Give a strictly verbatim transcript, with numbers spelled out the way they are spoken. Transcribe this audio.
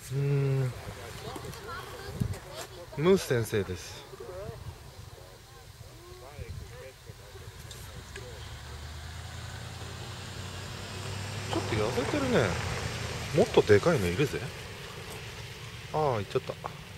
うーん、ムース先生です。ちょっと痩せてるね。もっとでかいのいるぜ。ああ、行っちゃった。